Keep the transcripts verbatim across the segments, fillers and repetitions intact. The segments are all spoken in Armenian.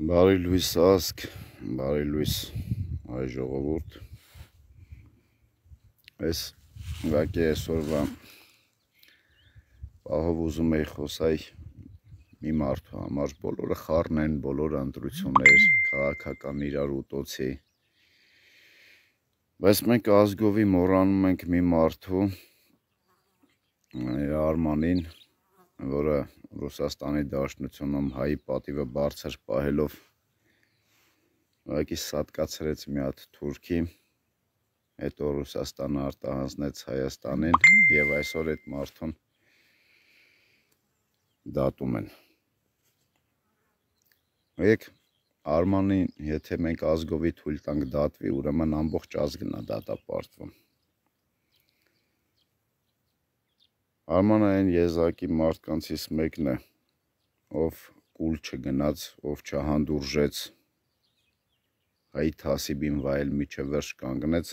Բարի լույս ասք, բարի լույս այ ժողովուրդ, ես ուղղակի այսօրվա պահով ուզում էի խոսալ մի մարդու համար, բոլորը խառն են, բոլորը ընտրություններ, քաղաքական իրար ուտոցի, բայց մենք ազգովի մոռանում ենք մի մարդու, Արմանին, որը Ռուսաստանի Դաշնությունում հայի պատիվը բարձր պահելով ուղղակի սատկացրեց մի հատ թուրքի, հետո Ռուսաստանը արտահանձնեց Հայաստանին եւ այսօր այդ մարդուն դատում են։ Եք Արմանին, եթե մենք ազգովի թույլ տանք դատվի, ուրեմն ամբողջ ազգն է դատապարտվում։ Արմանը այն եզակի մարդկանցից մեկն է, ով կուլ չգնաց, ով չհանդուրժեց, հայի թասիբին վայել միջև վերջ կանգնեց,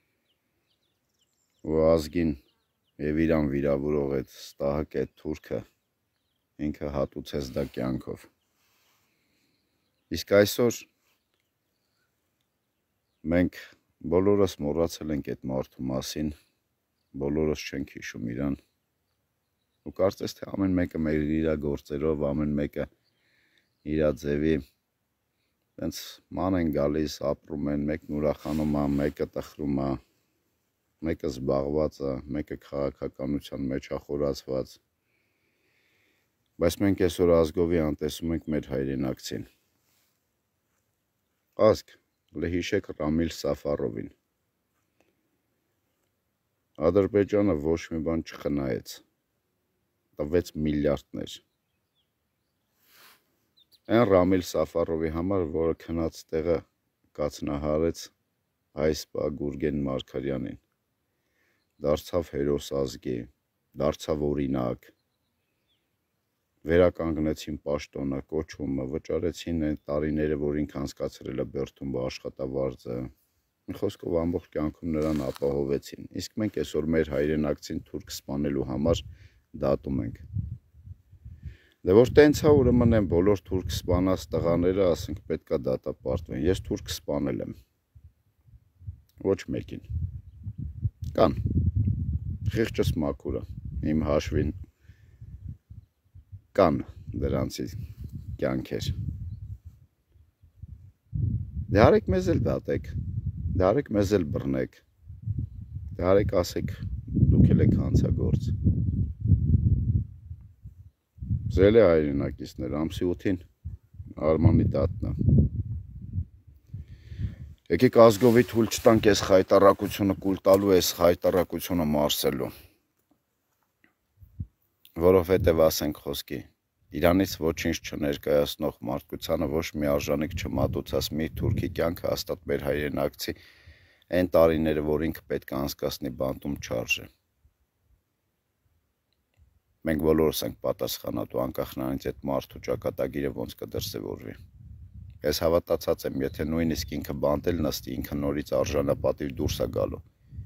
ու ազգին եւ իրան վիրավորող այդ ստահակ այդ թուրքը ինքը հատուցեց դա կյանքով։ Իսկ այսօր մենք բոլորս մոռացել ենք այդ մարդու մասին, բոլորս չենք հիշում իրան, ու կարծես թե ամեն մեկը մեր իր գործերով, ամեն մեկը իր ձևի հենց ման են գալիս, ապրում են, մեկն ուրախանում է, մեկը տխրում է, մեկը զբաղված է, մեկը քաղաքականության մեջ է խորացված, բայց մենք այսօր ազգովի անտեսում ենք մեր հայրենակցին։ Ազգ, հիշեք Ռամիլ Սաֆարովին։ Ադրբեջանը ոչ մի բան չխնայեց, տվեց միլիարդներ։ Այն Ռամիլ Սաֆարովի համար, որը քնած տեղը կացնահարեց հայ սպա Գուրգեն Մարգարյանին, դարձավ հերոս ազգի, դարձավ օրինակ, վերականգնեցին պաշտոնը, կոչումը, վճարեցին այն տարիները, որ ինքը անցկացրել է Բերդում աշխատավարձը, մի խոսքով ամբողջ կյանքում նրան ապահովեցին, իսկ մենք այսօր մեր հայրենակցին թուրք սպանելու համար դատում ենք։ Դե որ տենց է, ուրեմն են բոլոր թուրք սպանած տղաները, ասենք, պետք է դատապարտվեն։ Ես թուրք սպանել եմ։ Ոչ մեկին։ Կան։ Խիղճս մաքուրը, իմ հաշվին կան դրանցի կյանքեր։ Դե արեք մեզ էլ դատեք, դե արեք մեզ էլ բռնեք, դե արեք ասեք, դուք էլ եք հանցագործ։ Ձեր հայրենակիցներ, ամսի ութին Արմանի դատն է։ Եկեք ազգովի թույլ չտանք այս խայտառակությունը կուլ տալու, այս խայտառակությունը մարսելու, որովհետև ասենք խոսքի, Իրանից ոչինչ չներկայացնող մարդկությանը ոչ մի արժանիք չմատուցած մի թուրքի կյանքը հաստատ մեր հայրենակցի այն տարիները, որ ինքը պետք է անցկացնի բանտում չարժե։ Մենք բոլորս ենք պատասխանատու, անկախ նրանից այդ մարդու ճակատագիրը ոնց կդրսևորվի։ Ես հավատացած եմ, եթե նույնիսկ ինքը բանտել նստի, ինքը նորից արժանապատիվ դուրս է գալու։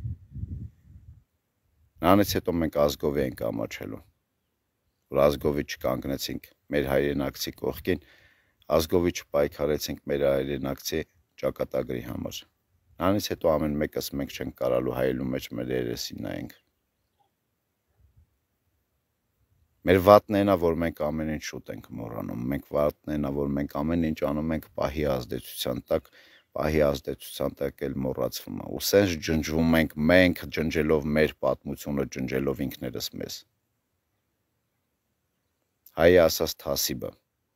Նրանից հետո մենք ազգովի ենք ամաչելու, որ ազգովի չկանգնեցինք մեր հայրենակցի կողքին, ազգովի չպայքարեցինք մեր հայրենակցի ճակատագրի համար։ Նրանից հետո ամեն մեկս մենք չենք կարալու հայելու մեջ մեր երեսին նայենք։ Մեր վատն այնա, որ մենք ամեն ինչ շուտ ենք մոռանում, մենք վատն այնա, որ մենք ամեն ինչ անում ենք պահի ազդեցության տակ, պահի ազդեցության տակ էլ մոռացվում է, ու սենց ջնջվում ենք մենք, ջնջելով մեր պատմությունը, ջնջելով ինքներս մեզ։ Հայի ասած թասիբը,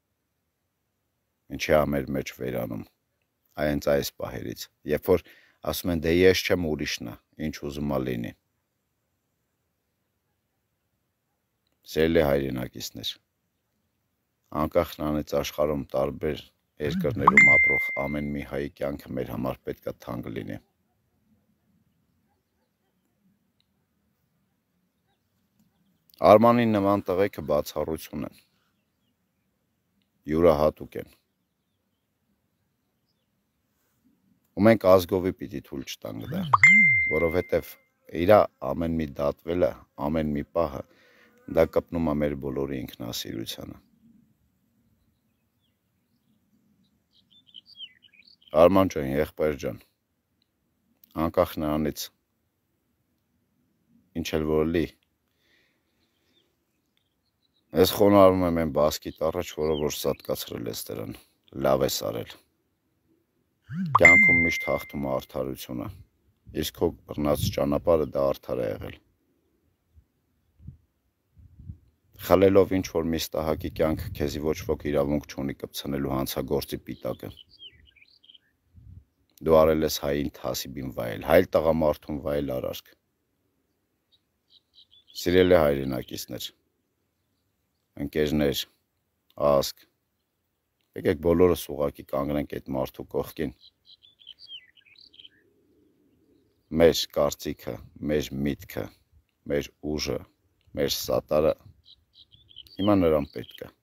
ինչի է մեր մեջ վերանում, այնց այս պահերից, երբ որ ասում են, դե ես չեմ ուրիշն է, ինչ ուզում է լինի։ Սիրելի հայրենակիցներ, անկախ նրանից աշխարհում տարբեր երկրներում ապրող ամեն մի հայի կյանքը մեր համար պետք է թանկ լինի։ Արմանի նման տղեկը բացառություն են, յուրահատուկ են, ու մենք ազգովի պիտի թույլ չտանք դա, որովհետև իրա ամեն մի դատվելը, ամեն մի պահը դա կպնում է մեր բոլորի ինքնասիրությանը։ Արման ջան, եղբայր ջան, անկախ նրանից ինչ էլ որ լի, ես խոնարհում եմ այն բասկիտ առաջ, որը որ սատկացրել ես դրան, լավ ես արել, կյանքում միշտ հաղթում է արդարությունը, իսկ քո բռնած ճանապարհը դա արդար է եղել, խլելով ինչ որ մի ստահակի կյանքը քեզի ոչ ոք իրավունք չունի կպցնելու հանցագործի պիտակը, դու արել ես հային թասիբին վայել, հայլ տղամարդուն վայել արարք, սիրելի հայրենակիցներ, ընկերներ, ազգ, եկեք բոլորս ուղղակի կանգնենք այդ մարդու կողքին, մեր կարծիքը, մեր միտքը, մեր ուժը, մեր սատարը, հիմա նրան պետք է,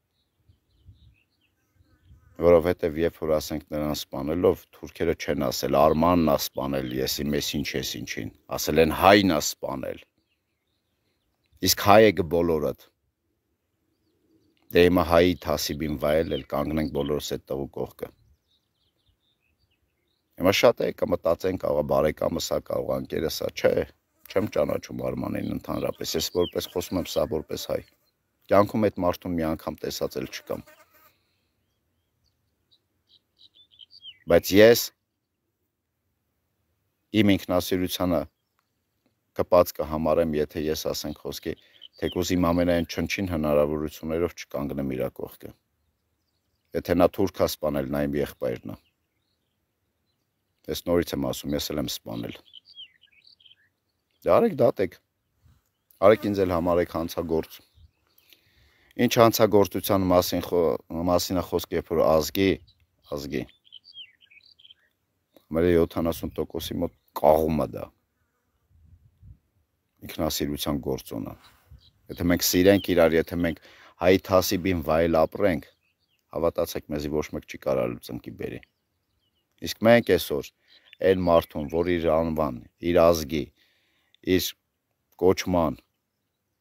որովհետև երբ որ ասենք նրան սպանելով, թուրքերը չեն ասել, Արմանն է սպանել, եսի մեզ ինչ ես ինչին, ասել են հայն է սպանել, իսկ հայ է բոլորդ, դե հիմա հայի թասիբին վայել էլ կանգնենք բոլորս այդ տղու կողքը, հիմա շատ է կմտածենք աղա բարեկամս հա կարող անկերս հա, չէ, չեմ ճանաչում Արմանին ընդհանրապես, ես որպես խոսում եմ սա որպես հայ, կյանքում այդ մարդուն մի անգամ տեսած էլ չկամ, բայց ես իմ ինքնասիրությանը կպած կհամարեմ, եթե ես ասենք խոսքի, թեկուզ իմ ամենայն չնչին հնարավորություններով չկանգնեմ իրա կողքը, եթե նա թուրք է սպանել, նա իմ եղբայրն է, ես նորից եմ ասում, ես էլ եմ սպանել, դե արեք դատեք, արեք ինձ էլ համարեք հանցագործ, ինչ հանցագործության մասին, մասին է խոսք, երբ որ ազգի, ազգի, մեր յոթանասուն տոկոսի մոտ կաղում է դա, ինքնասիրության գործոնը, եթե մենք սիրենք իրար, եթե մենք հայի թասիբին վայել ապրենք, հավատացեք մեզի ոչ մեկ չի կարալու ծնկի բերի, իսկ մենք այսօր այն մարդուն, որ իր անվան, իր ազգի, իր կոչման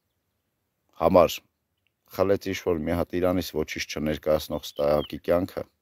համար խլեց ինչ որ մի հատ Իրանից ոչինչ չներկայացնող ստահակի կյանքը,